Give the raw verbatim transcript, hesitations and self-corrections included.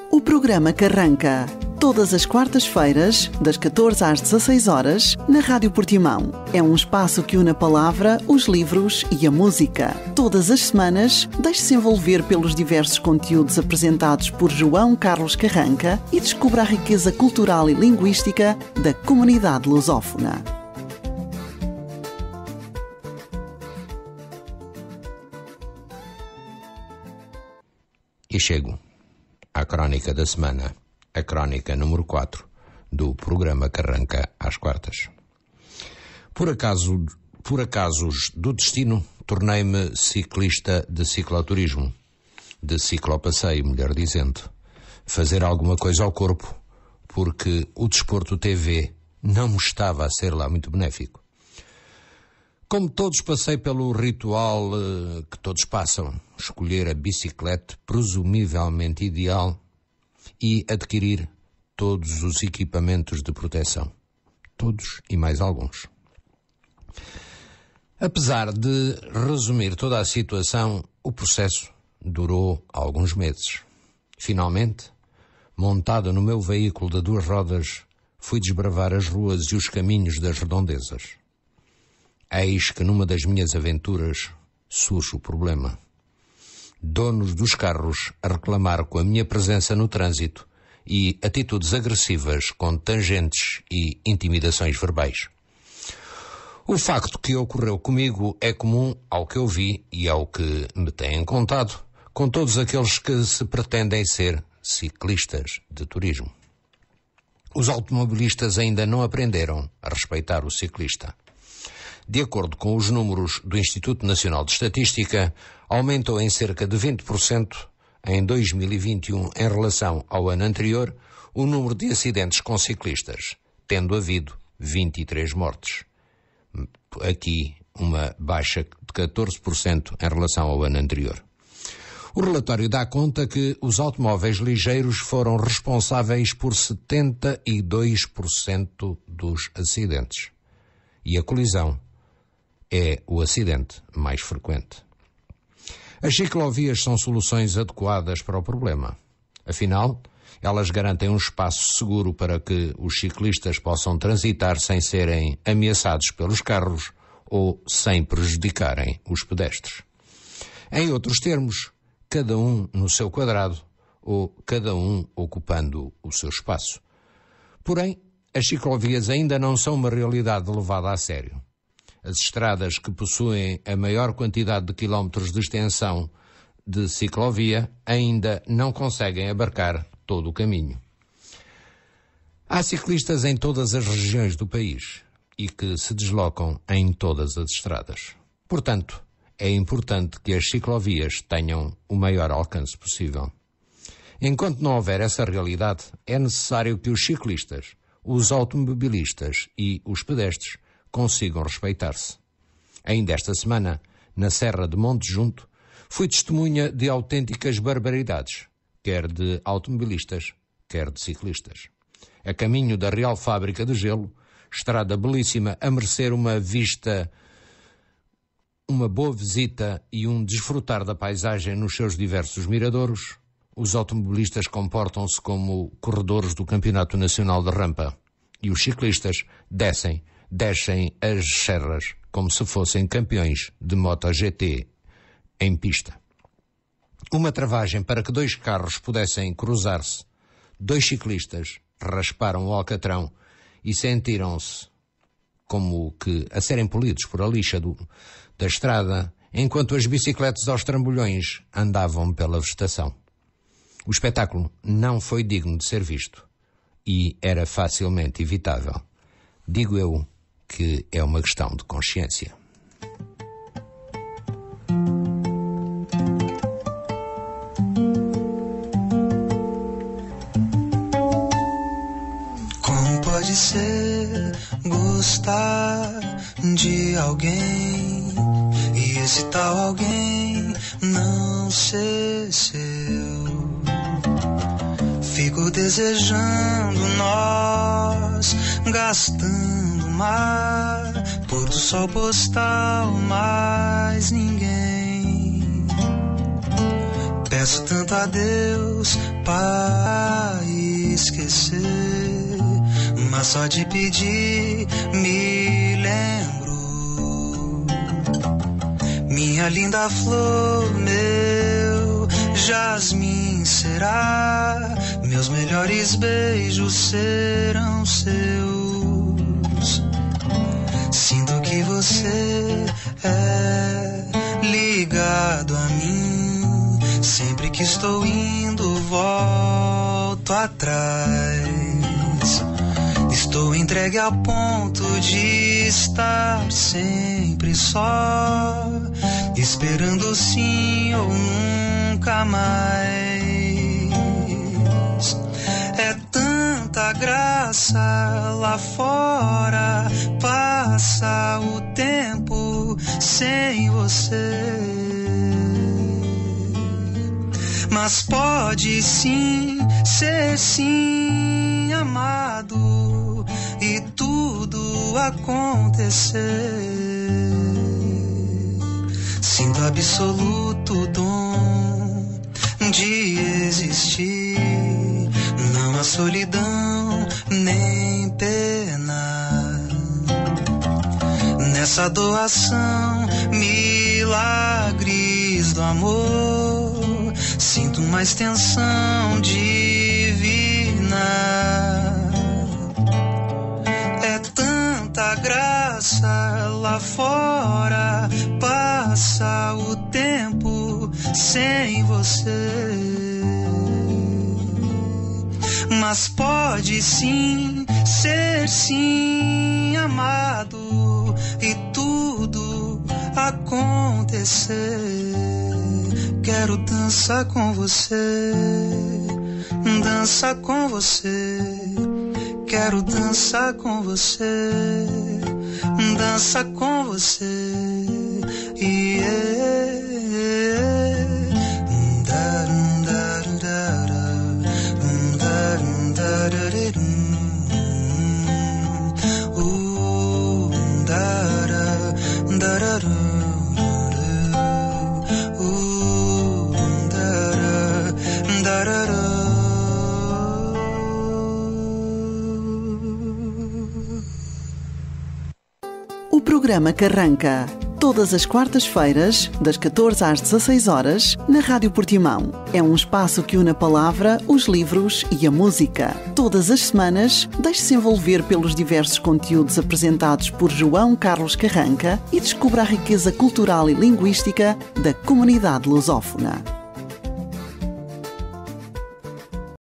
O programa que arranca todas as quartas-feiras, das catorze às dezasseis horas, na Rádio Portimão. É um espaço que une a palavra, os livros e a música. Todas as semanas, deixe-se envolver pelos diversos conteúdos apresentados por João Carlos Carranca e descubra a riqueza cultural e linguística da comunidade lusófona. E chego à crónica da semana, a crónica número quatro do programa que arranca às quartas. Por acaso, por acasos do destino, tornei-me ciclista de cicloturismo, de ciclopasseio, melhor dizendo. Fazer alguma coisa ao corpo, porque o desporto T V não me estava a ser lá muito benéfico. Como todos, passei pelo ritual uh, que todos passam, escolher a bicicleta presumivelmente ideal e adquirir todos os equipamentos de proteção. Todos e mais alguns. Apesar de resumir toda a situação, o processo durou alguns meses. Finalmente, montado no meu veículo de duas rodas, fui desbravar as ruas e os caminhos das redondezas. Eis que numa das minhas aventuras surge o problema. Donos dos carros a reclamar com a minha presença no trânsito e atitudes agressivas com tangentes e intimidações verbais. O facto que ocorreu comigo é comum ao que eu vi e ao que me têm contado, com todos aqueles que se pretendem ser ciclistas de turismo. Os automobilistas ainda não aprenderam a respeitar o ciclista. De acordo com os números do Instituto Nacional de Estatística, aumentou em cerca de vinte por cento em dois mil e vinte e um em relação ao ano anterior o número de acidentes com ciclistas, tendo havido vinte e três mortes. Aqui uma baixa de catorze por cento em relação ao ano anterior. O relatório dá conta que os automóveis ligeiros foram responsáveis por setenta e dois por cento dos acidentes. E a colisão é o acidente mais frequente. As ciclovias são soluções adequadas para o problema. Afinal, elas garantem um espaço seguro para que os ciclistas possam transitar sem serem ameaçados pelos carros ou sem prejudicarem os pedestres. Em outros termos, cada um no seu quadrado ou cada um ocupando o seu espaço. Porém, as ciclovias ainda não são uma realidade levada a sério. As estradas que possuem a maior quantidade de quilómetros de extensão de ciclovia ainda não conseguem abarcar todo o caminho. Há ciclistas em todas as regiões do país e que se deslocam em todas as estradas. Portanto, é importante que as ciclovias tenham o maior alcance possível. Enquanto não houver essa realidade, é necessário que os ciclistas, os automobilistas e os pedestres consigam respeitar-se. Ainda esta semana, na Serra de Monte Junto, fui testemunha de autênticas barbaridades, quer de automobilistas, quer de ciclistas. A caminho da Real Fábrica de Gelo, estrada belíssima a merecer uma vista, uma boa visita e um desfrutar da paisagem nos seus diversos miradouros, os automobilistas comportam-se como corredores do Campeonato Nacional de Rampa e os ciclistas descem, descem as serras como se fossem campeões de MotoGP em pista. Uma travagem para que dois carros pudessem cruzar-se. Dois ciclistas rasparam o alcatrão e sentiram-se como que a serem polidos por a lixa do, da estrada, enquanto as bicicletas aos trambolhões andavam pela vegetação. O espetáculo não foi digno de ser visto e era facilmente evitável. Digo eu que é uma questão de consciência. Como pode ser gostar de alguém e esse tal alguém não ser seu? Fico desejando nós, gastando mar, pôr do sol postal, mais ninguém. Peço tanto a Deus para esquecer, mas só de pedir me lembro. Minha linda flor, meu jasmim será, meus melhores beijos serão seus. Sinto que você é ligado a mim, sempre que estou indo volto atrás. Estou entregue a ponto de estar sempre só, esperando sim ou nunca mais. É tanta graça lá fora, passa o tempo sem você. Mas pode sim ser sim amado e tudo acontecer. Sinto absoluto dom de existir, não há solidão nem pena nessa doação, milagres do amor. Sinto uma extensão divina. É tanta graça lá fora, passa o tempo sem você. Mas pode sim ser sim amado e tudo acontecer. Quero dançar com você, dançar com você. Quero dançar com você, dançar com você. Yeah. O programa que arranca todas as quartas-feiras, das catorze às dezasseis horas, na Rádio Portimão. É um espaço que une a palavra, os livros e a música. Todas as semanas, deixe-se envolver pelos diversos conteúdos apresentados por João Carlos Carranca e descubra a riqueza cultural e linguística da comunidade lusófona.